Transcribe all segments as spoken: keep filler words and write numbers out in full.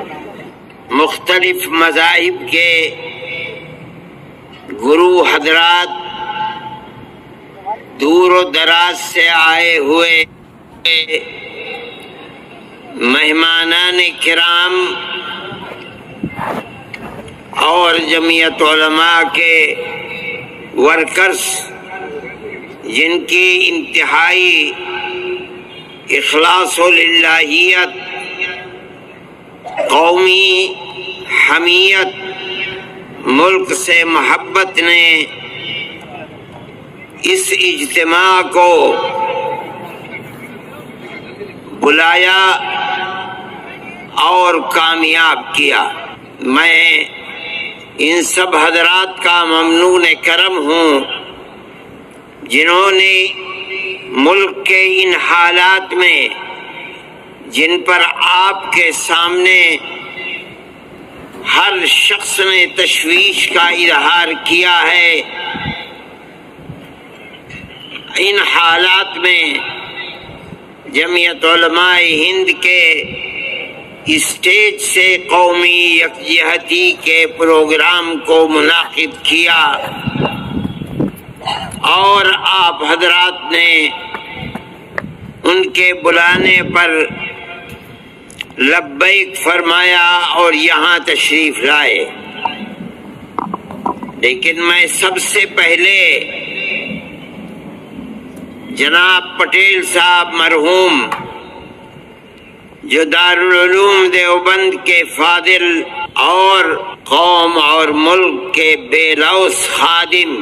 مختلف مذاہب کے گرو حضرات دور و دراز سے آئے ہوئے مہمانان کرام اور جمعیت علماء کے ورکرز جن کی انتہائی اخلاص و للہیت، قومی حمیت، ملک سے محبت نے اس اجتماع کو بلایا اور کامیاب کیا، میں ان سب حضرات کا ممنون کرم ہوں جنہوں نے ملک کے ان حالات میں جن پر آپ کے سامنے ہر شخص نے تشویش کا اظہار کیا ہے، ان حالات میں جمعیت علماء ہند کے اسٹیج سے قومی یکجہتی کے پروگرام کو منعقد کیا اور آپ حضرات نے ان کے بلانے پر لبیک فرمایا اور یہاں تشریف لائے۔ لیکن میں سب سے پہلے جناب پٹیل صاحب مرحوم جو دارالعلوم دیوبند کے فاضل اور قوم اور ملک کے بے لوث خادم،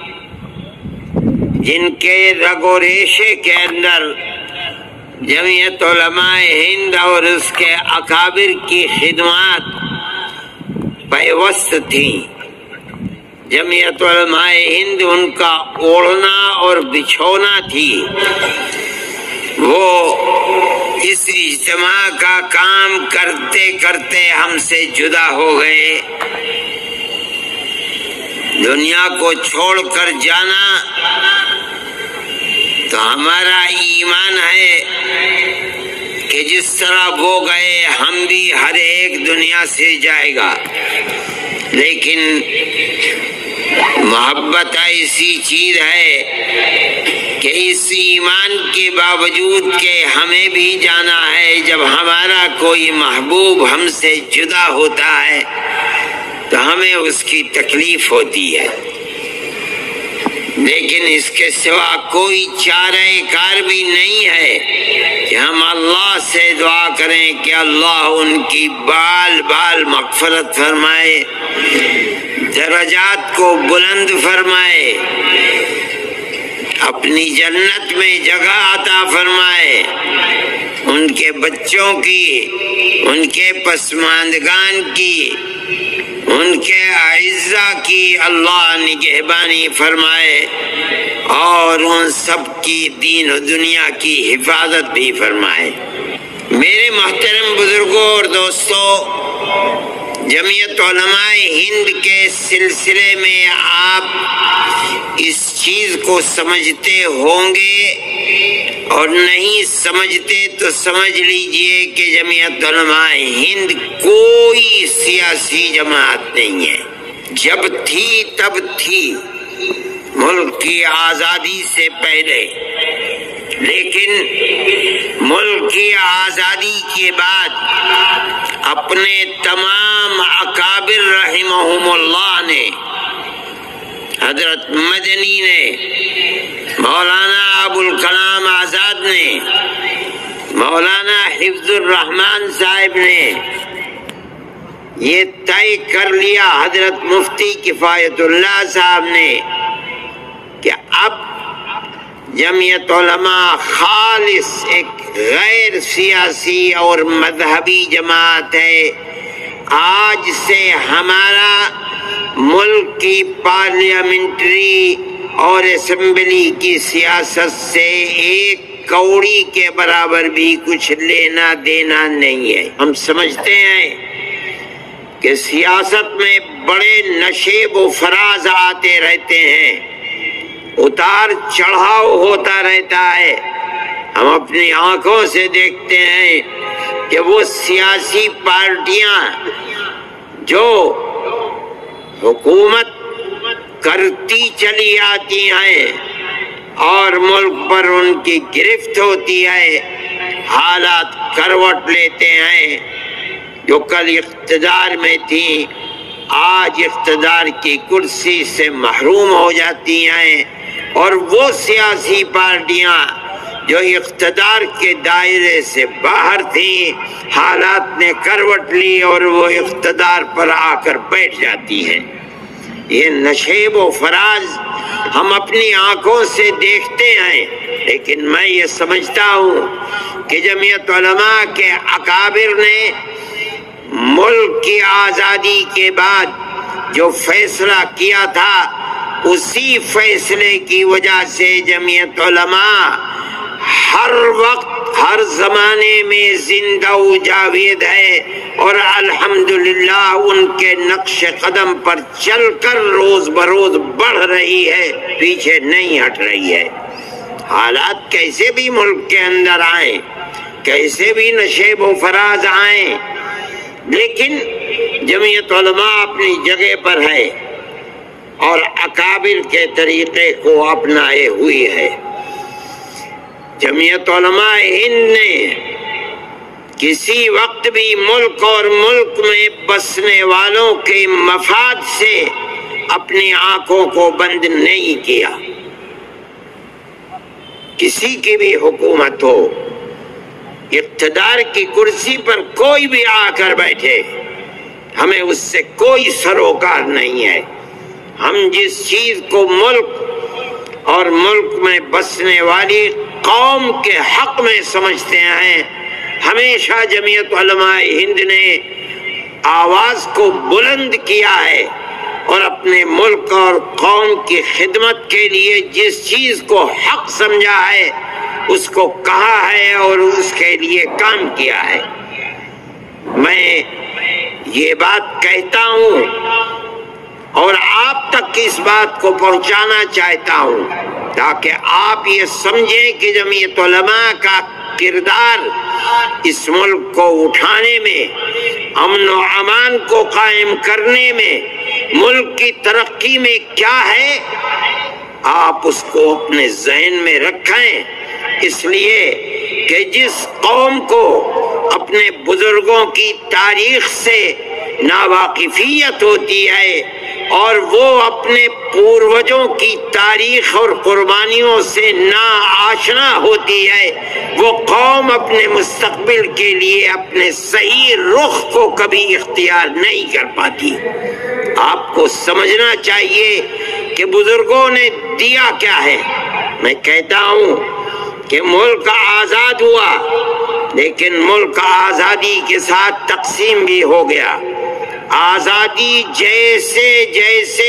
جن کے رگ و ریشے کے اندر جمعیت علماء ہند اور اس کے اکابر کی خدمات پیوست تھیں، جمعیت علماء ہند ان کا اوڑھنا اور بچھونا تھی، وہ اس اجتماع کا کام کرتے کرتے ہم سے جدا ہو گئے۔ دنیا کو چھوڑ کر جانا تو ہمارا ایمان ہے کہ جس طرح وہ گئے ہم بھی ہر ایک دنیا سے جائے گا، لیکن محبت ایسی چیز ہے کہ اس ایمان کے باوجود کہ ہمیں بھی جانا ہے، جب ہمارا کوئی محبوب ہم سے جدا ہوتا ہے تو ہمیں اس کی تکلیف ہوتی ہے، لیکن اس کے سوا کوئی چارہ کار بھی نہیں ہے کہ ہم اللہ سے دعا کریں کہ اللہ ان کی بال بال مغفرت فرمائے، درجات کو بلند فرمائے، اپنی جنت میں جگہ عطا فرمائے، ان کے بچوں کی، ان کے پسماندگان کی، ان کے اعزاء کی اللہ نگہبانی فرمائے اور ان سب کی دین و دنیا کی حفاظت بھی فرمائے۔ میرے محترم بزرگوں اور دوستوں، جمعیت علماء ہند کے سلسلے میں آپ اس چیز کو سمجھتے ہوں گے، اور نہیں سمجھتے تو سمجھ لیجئے کہ جمعیت علماء ہند کوئی سیاسی جماعت نہیں ہے، جب تھی تب تھی ملک کی آزادی سے پہلے، لیکن ملک کی آزادی کے بعد اپنے تمام اکابر رحمہم اللہ نے، حضرت مدنی نے، مولانا ابوالکلام آزاد نے، مولانا حفظ الرحمان صاحب نے یہ طے کر لیا، حضرت مفتی کفایت اللہ صاحب نے، کہ اب جمعیت علماء خالص ایک غیر سیاسی اور مذہبی جماعت ہے۔ آج سے ہمارا ملک کی پارلیمنٹری اور اسمبلی کی سیاست سے ایک کوڑی کے برابر بھی کچھ لینا دینا نہیں ہے۔ ہم سمجھتے ہیں کہ سیاست میں بڑے نشیب و فراز آتے رہتے ہیں، اتار چڑھاؤ ہوتا رہتا ہے، ہم اپنی آنکھوں سے دیکھتے ہیں کہ وہ سیاسی پارٹیاں جو حکومت کرتی چلی آتی ہیں اور ملک پر ان کی گرفت ہوتی ہے، حالات کروٹ لیتے ہیں، جو کل اقتدار میں تھی آج اقتدار کی کرسی سے محروم ہو جاتی ہیں، اور وہ سیاسی پارٹیاں جو اقتدار کے دائرے سے باہر تھیں حالات نے کروٹ لی اور وہ اقتدار پر آ کر بیٹھ جاتی ہیں۔ یہ نشیب و فراز ہم اپنی آنکھوں سے دیکھتے ہیں، لیکن میں یہ سمجھتا ہوں کہ جمعیت علماء کے اکابر نے ملک کی آزادی کے بعد جو فیصلہ کیا تھا اسی فیصلے کی وجہ سے جمعیت علماء ہر وقت ہر زمانے میں زندہ و جاوید ہے، اور الحمدللہ ان کے نقش قدم پر چل کر روز بروز بڑھ رہی ہے، پیچھے نہیں ہٹ رہی ہے۔ حالات کیسے بھی ملک کے اندر آئیں، کیسے بھی نشیب و فراز آئیں، لیکن جمعیت علماء اپنی جگہ پر ہے اور اکابر کے طریقے کو اپنائے ہوئی ہے۔ جمعیت علماء ہند نے کسی وقت بھی ملک اور ملک میں بسنے والوں کے مفاد سے اپنی آنکھوں کو بند نہیں کیا۔ کسی کی بھی حکومت ہو، اقتدار کی کرسی پر کوئی بھی آ کر بیٹھے، ہمیں اس سے کوئی سروکار نہیں ہے۔ ہم جس چیز کو ملک اور ملک میں بسنے والی قوم کے حق میں سمجھتے ہیں، ہمیشہ جمعیت علماء ہند نے آواز کو بلند کیا ہے، اور اپنے ملک اور قوم کی خدمت کے لیے جس چیز کو حق سمجھا ہے اس کو کہا ہے اور اس کے لیے کام کیا ہے۔ میں یہ بات کہتا ہوں اور آپ تک اس بات کو پہنچانا چاہتا ہوں تاکہ آپ یہ سمجھیں کہ جمعیت علماء کا کردار اس ملک کو اٹھانے میں، امن و امان کو قائم کرنے میں، ملک کی ترقی میں کیا ہے، آپ اس کو اپنے ذہن میں رکھیں، اس لیے کہ جس قوم کو اپنے بزرگوں کی تاریخ سے ناواقفیت ہوتی ہے اور وہ اپنے پوروجوں کی تاریخ اور قربانیوں سے نا آشنا ہوتی ہے، وہ قوم اپنے مستقبل کے لیے اپنے صحیح رخ کو کبھی اختیار نہیں کر پاتی۔ آپ کو سمجھنا چاہیے کہ بزرگوں نے دیا کیا ہے۔ میں کہتا ہوں کہ ملک آزاد ہوا، لیکن ملک آزادی کے ساتھ تقسیم بھی ہو گیا۔ آزادی جیسے جیسے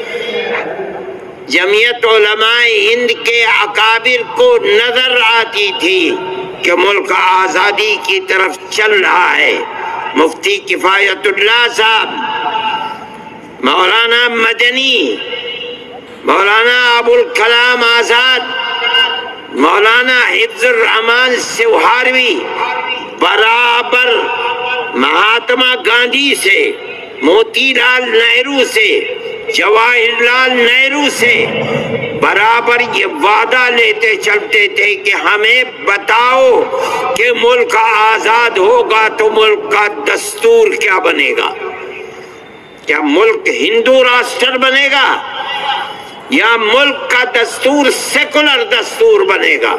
جمعیت علماء ہند کے اکابر کو نظر آتی تھی کہ ملک آزادی کی طرف چل رہا ہے، مفتی کفایت اللہ صاحب، مولانا مدنی، مولانا ابو الکلام آزاد، مولانا حفظ الرحمان سوہاروی برابر مہاتما گاندھی سے، موتی لال نہرو سے، جواہر لال نہرو سے برابر یہ وعدہ لیتے چلتے تھے کہ ہمیں بتاؤ کہ ملک آزاد ہوگا تو ملک کا دستور کیا بنے گا؟ کیا ملک ہندو راشٹر بنے گا یا ملک کا دستور سیکولر دستور بنے گا؟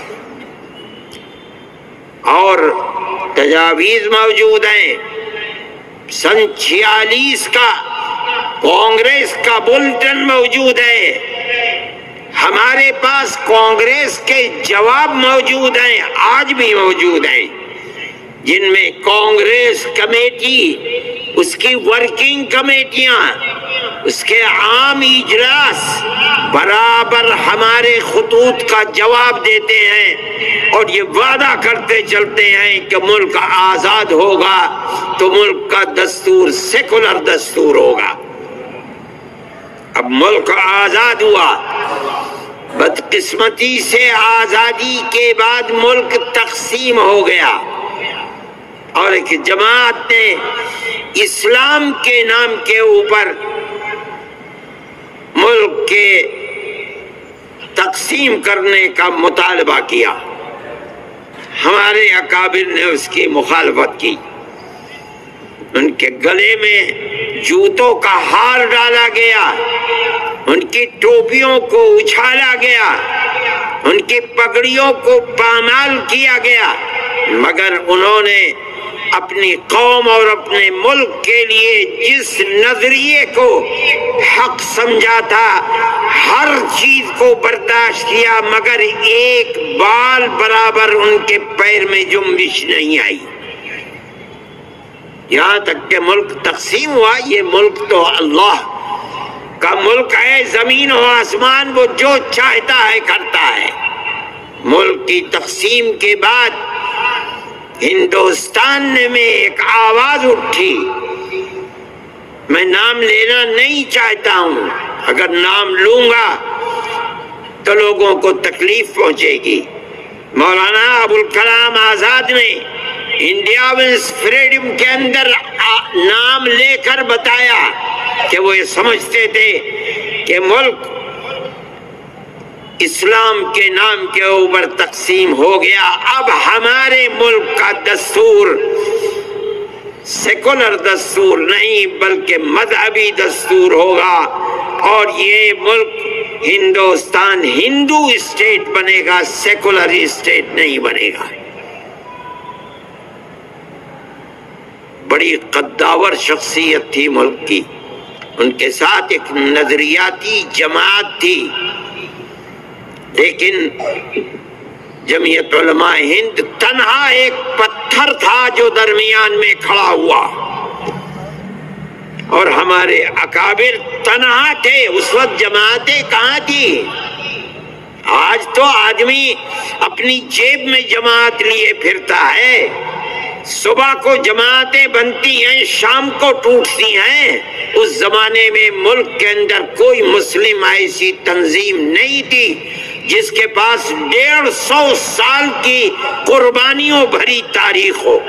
اور تجاویز موجود ہیں۔ سن چھیالیس کا کانگریس کا بلٹن موجود ہے، ہمارے پاس کانگریس کے جواب موجود ہیں، آج بھی موجود ہیں، جن میں کانگریس کمیٹی، اس کی ورکنگ کمیٹیاں، اس کے عام اجلاس برابر ہمارے خطوط کا جواب دیتے ہیں اور یہ وعدہ کرتے چلتے ہیں کہ ملک آزاد ہوگا تو ملک کا دستور سیکولر دستور ہوگا۔ اب ملک آزاد ہوا، بدقسمتی سے آزادی کے بعد ملک تقسیم ہو گیا۔ اور ایک جماعت نے اسلام کے نام کے اوپر ملک کے تقسیم کرنے کا مطالبہ کیا۔ ہمارے اکابر نے اس کی مخالفت کی، ان کے گلے میں جوتوں کا ہار ڈالا گیا، ان کی ٹوپیوں کو اچھالا گیا، ان کی پگڑیوں کو پامال کیا گیا، مگر انہوں نے اپنی قوم اور اپنے ملک کے لیے جس نظریے کو حق سمجھا تھا ہر چیز کو برداشت کیا، مگر ایک بال برابر ان کے پیر میں جنبش نہیں آئی۔ یہاں تک کہ ملک تقسیم ہوا۔ یہ ملک تو اللہ کا ملک ہے، زمین و آسمان وہ جو چاہتا ہے کرتا ہے۔ ملک کی تقسیم کے بعد ہندوستان میں ایک آواز اٹھی، میں نام لینا نہیں چاہتا ہوں، اگر نام لوں گا تو لوگوں کو تکلیف پہنچے گی۔ مولانا ابوالکلام آزاد نے انڈیا ونس فریڈم کے اندر نام لے کر بتایا کہ وہ یہ سمجھتے تھے کہ ملک اسلام کے نام کے اوپر تقسیم ہو گیا، اب ہمارے ملک کا دستور سیکولر دستور نہیں بلکہ مذہبی دستور ہوگا، اور یہ ملک ہندوستان ہندو اسٹیٹ بنے گا، سیکولر اسٹیٹ نہیں بنے گا۔ بڑی قداور شخصیت تھی ملک کی، ان کے ساتھ ایک نظریاتی جماعت تھی، لیکن جمعیت علماء ہند تنہا ایک پتھر تھا جو درمیان میں کھڑا ہوا، اور ہمارے اکابر تنہا تھے۔ اس وقت جماعتیں کہاں تھی؟ آج تو آدمی اپنی جیب میں جماعت لیے پھرتا ہے، صبح کو جماعتیں بنتی ہیں، شام کو ٹوٹتی ہیں۔ اس زمانے میں ملک کے اندر کوئی مسلم ایسی تنظیم نہیں تھی جس کے پاس ڈیڑھ سو سال کی قربانیوں بھری تاریخ ہو۔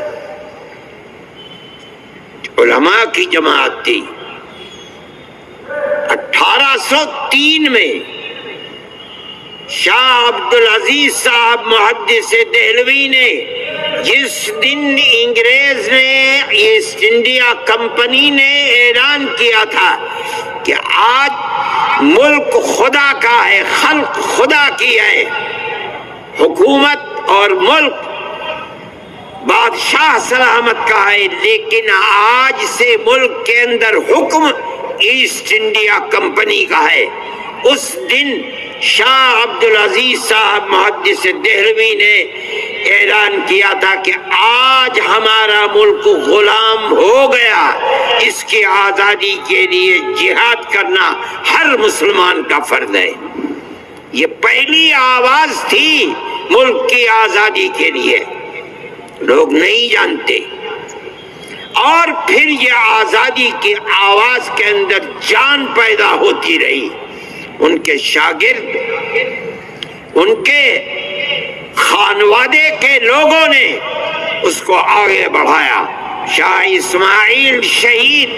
علماء کی جماعت تھی۔ اٹھارہ سو تین میں شاہ عبدالعزیز صاحب محدث دہلوی نے جس دن انگریز نے ایسٹ انڈیا کمپنی نے اعلان کیا تھا کہ آج ملک خدا کا ہے، خلق خدا کی ہے، حکومت اور ملک بادشاہ سلامت کا ہے، لیکن آج سے ملک کے اندر حکم ایسٹ انڈیا کمپنی کا ہے، اس دن شاہ عبدالعزیز صاحب محدث دہلوی نے اعلان کیا تھا کہ آج ہمارا ملک غلام ہو گیا، اس کی آزادی کے لیے جہاد کرنا ہر مسلمان کا فرض ہے۔ یہ پہلی آواز تھی ملک کی آزادی کے لیے، لوگ نہیں جانتے، اور پھر یہ آزادی کی آواز کے اندر جان پیدا ہوتی رہی۔ ان کے شاگرد، ان کے خانوادے کے لوگوں نے اس کو آگے بڑھایا۔ شاہ اسماعیل شہید،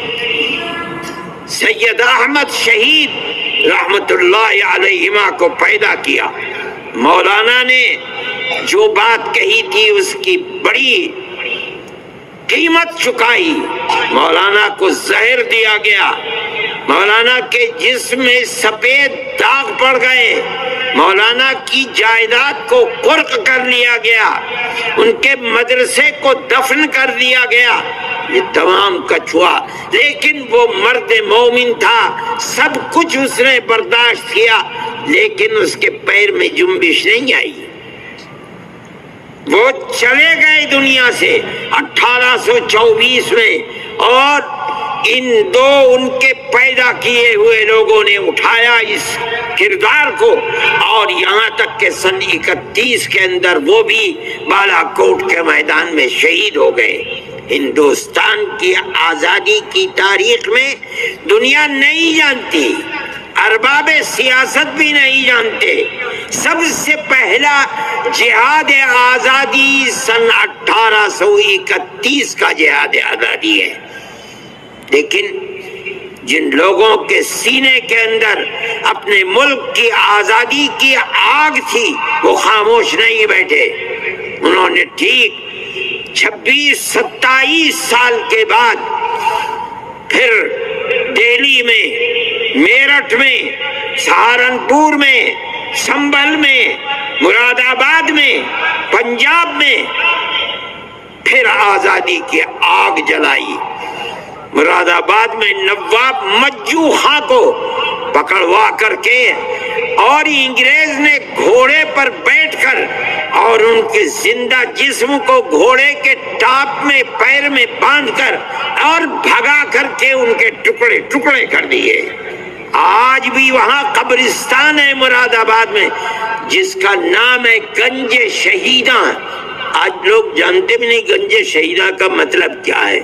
سید احمد شہید رحمت اللہ علیہما کو پیدا کیا۔ مولانا نے جو بات کہی تھی اس کی بڑی قیمت چکائی۔ مولانا کو زہر دیا گیا، مولانا کے جسم میں سفید داغ پڑ گئے، مولانا کی جائیداد کو قرق کر لیا گیا، ان کے مدرسے کو دفن کر دیا گیا۔ یہ تمام کچھ ہوا، لیکن وہ مرد مومن تھا، سب کچھ اس نے برداشت کیا، لیکن اس کے پیر میں جنبش نہیں آئی۔ وہ چلے گئے دنیا سے اٹھارہ سو چوبیس میں، اور ان دو ان کے پیدا کیے ہوئے لوگوں نے اٹھایا اس کردار کو، اور یہاں تک کہ سن اکتیس کے اندر وہ بھی بالا کوٹ کے میدان میں شہید ہو گئے۔ ہندوستان کی آزادی کی تاریخ میں دنیا نہیں جانتی، ارباب سیاست بھی نہیں جانتے۔ سب سے پہلا جہاد آزادی سن اٹھارہ سو اکتیس کا جہاد آزادی ہے، لیکن جن لوگوں کے سینے کے اندر اپنے ملک کی آزادی کی آگ تھی وہ خاموش نہیں بیٹھے. انہوں نے ٹھیک چھبیس ستائیس سال کے بعد پھر دہلی میں، میرٹھ میں، سہارنپور میں، سنبھل میں، مراد آباد میں، پنجاب میں پھر آزادی کی آگ جلائی. مراد آباد میں نواب مجو خاں کو پکڑوا کر کے اور انگریز نے گھوڑے پر بیٹھ کر اور ان کے زندہ جسم کو گھوڑے کے ٹاپ میں پیر میں باندھ کر اور بھگا کر کے ان کے ٹکڑے ٹکڑے کر دیے. آج بھی وہاں قبرستان ہے مراد آباد میں جس کا نام ہے گنج شہیداں. آج لوگ جانتے بھی نہیں گنج شہیداں کا مطلب کیا ہے.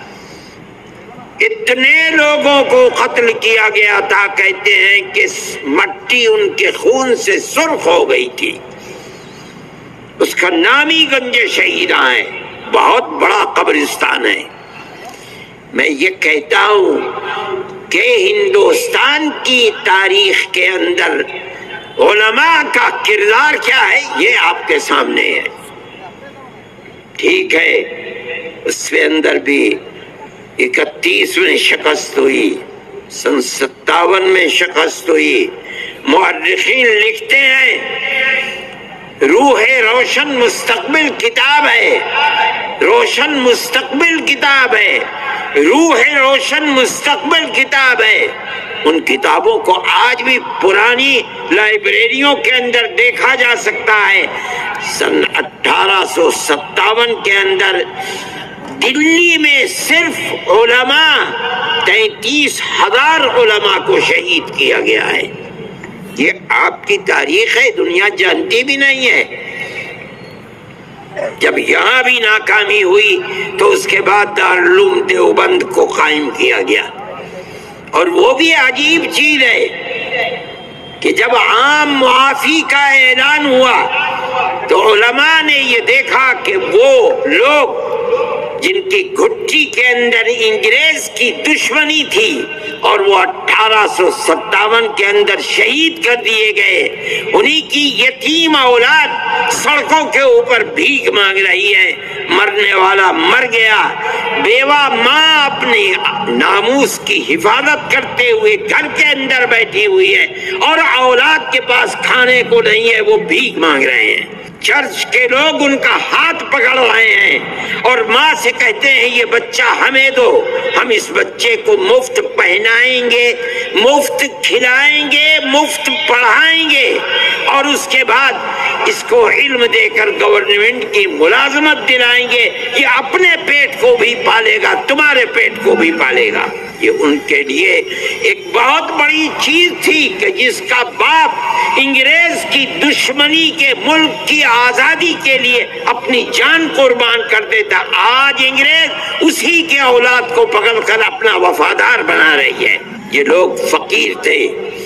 اتنے لوگوں کو قتل کیا گیا تھا، کہتے ہیں کہ مٹی ان کے خون سے سرخ ہو گئی تھی. اس کا نام ہی گنج شہیداں ہے، بہت بڑا قبرستان ہے. میں یہ کہتا ہوں کہ ہندوستان کی تاریخ کے اندر علماء کا کردار کیا ہے یہ آپ کے سامنے ہے. ٹھیک ہے، اس کے اندر بھی اکتیس میں شکست ہوئی، سن ستاون میں شکست ہوئی. مورخین لکھتے ہیں روح روشن مستقبل کتاب ہے، روشن مستقبل کتاب ہے، روح روشن مستقبل کتاب ہے. ان کتابوں کو آج بھی پرانی لائبریریوں کے اندر دیکھا جا سکتا ہے. سن اٹھارہ سو ستاون کے اندر دلی میں صرف علماء تینتیس ہزار علماء کو شہید کیا گیا ہے. یہ آپ کی تاریخ ہے، دنیا جانتی بھی نہیں ہے. جب یہاں بھی ناکامی ہوئی تو اس کے بعد دارالعلوم دیوبند کو قائم کیا گیا. اور وہ بھی عجیب چیز ہے کہ جب عام معافی کا اعلان ہوا تو علماء نے یہ دیکھا کہ وہ لوگ جن کی گھٹی کے اندر انگریز کی دشمنی تھی اور وہ اٹھارہ سو ستاون کے اندر شہید کر دیے گئے، انہی کی یتیم اولاد سڑکوں کے اوپر بھیک مانگ رہی ہے. مرنے والا مر گیا، بیوہ ماں اپنے ناموس کی حفاظت کرتے ہوئے گھر کے اندر بیٹھی ہوئی ہے اور اولاد کے پاس کھانے کو نہیں ہے، وہ بھیک مانگ رہے ہیں. چرچ کے لوگ ان کا ہاتھ پکڑ رہے ہیں اور ماں سے کہتے ہیں یہ بچہ ہمیں دو، ہم اس بچے کو مفت پہنائیں گے، مفت کھلائیں گے، مفت پڑھائیں گے اور اس کے بعد اس کو علم دے کر گورنمنٹ کی ملازمت دلائیں گے. یہ اپنے پیٹ کو بھی پالے گا، تمہارے پیٹ کو بھی پالے گا. یہ ان کے لیے ایک بہت بڑی چیز تھی کہ جس کا باپ انگریز کی دشمنی کے ملک کی آزادی کے لیے اپنی جان قربان کر دیتا. آج انگریز اسی کے اولاد کو پکڑ کر اپنا وفادار بنا رہی ہے. یہ لوگ فقیر تھے،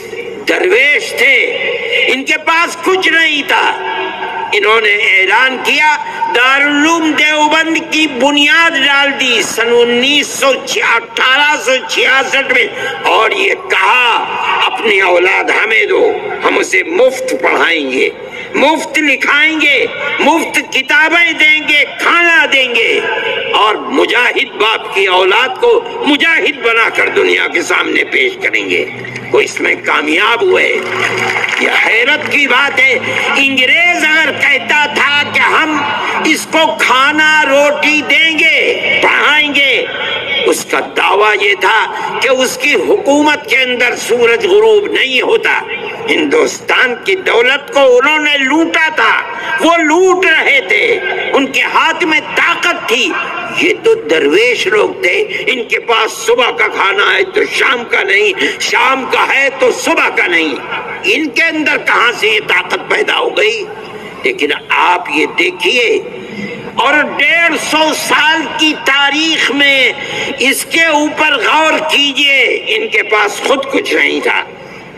درویش تھے، ان کے پاس کچھ نہیں تھا. انہوں نے اعلان کیا، دارالعلوم دیوبند کی بنیاد ڈال دی سن انیس سو اٹھارہ سو چھیاسٹھ میں اور یہ کہا اپنی اولاد ہمیں دو، ہم اسے مفت پڑھائیں گے، مفت لکھائیں گے، مفت کتابیں دیں گے، کھانا دیں گے اور مجاہد باپ کی اولاد کو مجاہد بنا کر دنیا کے سامنے پیش کریں گے. وہ اس میں کامیاب ہوئے. یہ حیرت کی بات ہے، انگریز اگر کہتا تھا کہ ہم اس کو کھانا روٹی دیں گے، پڑھائیں گے، اس کا دعویٰ یہ تھا کہ اس کی حکومت کے اندر سورج غروب نہیں ہوتا. ہندوستان کی دولت کو انہوں نے لوٹا تھا، وہ لوٹ رہے تھے، ان کے ہاتھ میں طاقت تھی. یہ تو درویش لوگ تھے، ان کے پاس صبح کا کھانا ہے تو شام کا نہیں، شام کا ہے تو صبح کا نہیں. ان کے اندر کہاں سے یہ طاقت پیدا ہو گئی؟ لیکن آپ یہ دیکھیے اور ڈیڑھ سو سال کی تاریخ میں اس کے اوپر غور کیجئے، ان کے پاس خود کچھ نہیں تھا.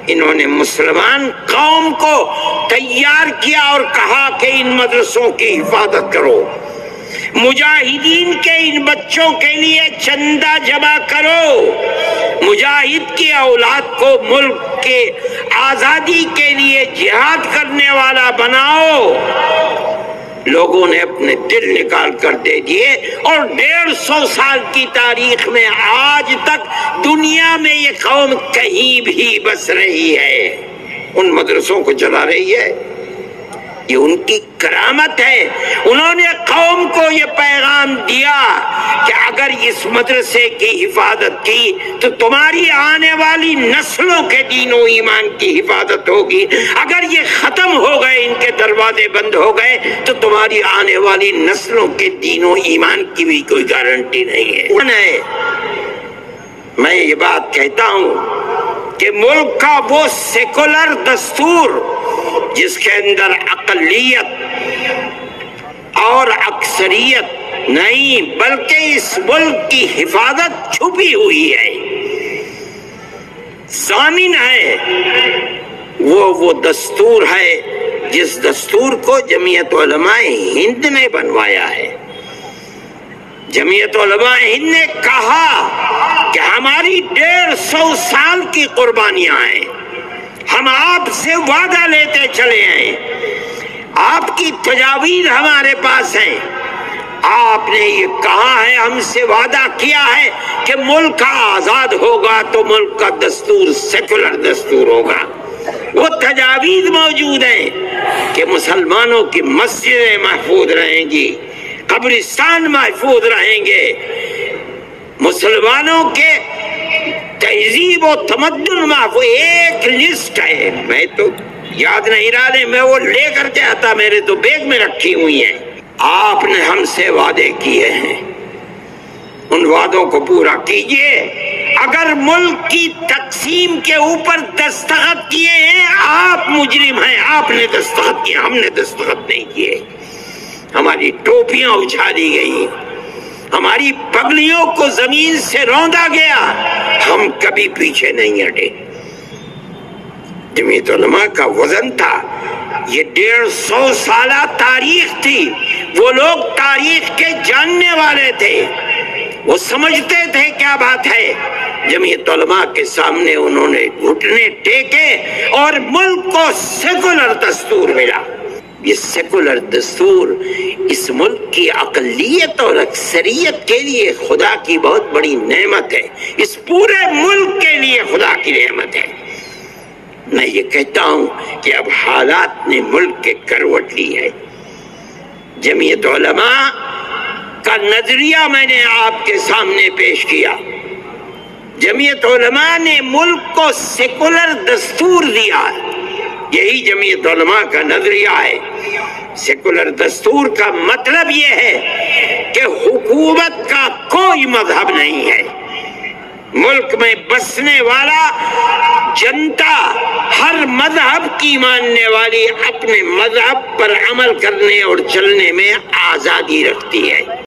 انہوں نے مسلمان قوم کو تیار کیا اور کہا کہ ان مدرسوں کی حفاظت کرو، مجاہدین کے ان بچوں کے لیے چندہ جمع کرو، مجاہد کی اولاد کو ملک کے آزادی کے لیے جہاد کرنے والا بناؤ۔ لوگوں نے اپنے دل نکال کر دے دیے، اور ڈیڑھ سو سال کی تاریخ میں آج تک دنیا میں یہ قوم کہیں بھی بس رہی ہے، ان مدرسوں کو چلا رہی ہے۔ یہ ان کی کرامت ہے۔ انہوں نے قوم کو یہ پیغام دیا کہ اگر اس مدرسے کی حفاظت کی تو تمہاری آنے والی نسلوں کے دین و ایمان کی حفاظت ہوگی، اگر یہ ختم ہو گئے، ان کے دروازے بند ہو گئے، تو تمہاری آنے والی نسلوں کے دین و ایمان کی بھی کوئی گارنٹی نہیں ہے۔ میں یہ بات کہتا ہوں کہ ملک کا وہ سیکولر دستور جس کے اندر اقلیت اور اکثریت نہیں بلکہ اس ملک کی حفاظت چھپی ہوئی ہے، ضامن ہے، وہ وہ دستور ہے جس دستور کو جمعیت علماء ہند نے بنوایا ہے۔ جمعیت علماء ہند نے کہا کہ ہماری ڈیڑھ سو سال کی قربانیاں ہیں، ہم آپ سے وعدہ لیتے چلے ہیں، آپ کی تجاویز ہمارے پاس ہیں، آپ نے یہ کہا ہے، ہم سے وعدہ کیا ہے کہ ملک کا آزاد ہوگا تو ملک کا دستور سیکولر دستور ہوگا۔ وہ تجاویز موجود ہیں کہ مسلمانوں کی مسجدیں محفوظ رہیں گی، قبرستان محفوظ رہیں گے، مسلمانوں کے تہذیب و تمدن محفوظ۔ ایک لسٹ ہے، میں تو یاد نہیں رہا، میں وہ لے کر کے آتا، میرے تو بیگ میں رکھی ہوئی ہیں۔ آپ نے ہم سے وعدے کیے ہیں، ان وعدوں کو پورا کیجئے۔ اگر ملک کی تقسیم کے اوپر دستخط کیے ہیں، آپ مجرم ہیں، آپ نے دستخط کیے، ہم نے دستخط نہیں کیے۔ ہماری ٹوپیاں اچھالی گئی، ہماری پگڑیوں کو زمین سے روندا گیا، ہم کبھی پیچھے نہیں ہٹے۔ جمعیت علماء کا وزن تھا، یہ ڈیڑھ سو سالہ تاریخ تھی، وہ لوگ تاریخ کے جاننے والے تھے، وہ سمجھتے تھے کیا بات ہے۔ جمعیت علماء کے سامنے انہوں نے گھٹنے ٹیکے اور ملک کو سیکولر دستور ملا۔ یہ سیکولر دستور اس ملک کی اقلیت اور اکثریت کے لیے خدا کی بہت بڑی نعمت ہے، اس پورے ملک کے لیے خدا کی نعمت ہے۔ میں یہ کہتا ہوں کہ اب حالات نے ملک کے کروٹ لی ہے۔ جمعیت علماء کا نظریہ میں نے آپ کے سامنے پیش کیا۔ جمعیت علماء نے ملک کو سیکولر دستور دیا، یہی جمعیت علماء کا نظریہ ہے۔ سیکولر دستور کا مطلب یہ ہے کہ حکومت کا کوئی مذہب نہیں ہے، ملک میں بسنے والا جنتا ہر مذہب کی ماننے والی اپنے مذہب پر عمل کرنے اور چلنے میں آزادی رکھتی ہے۔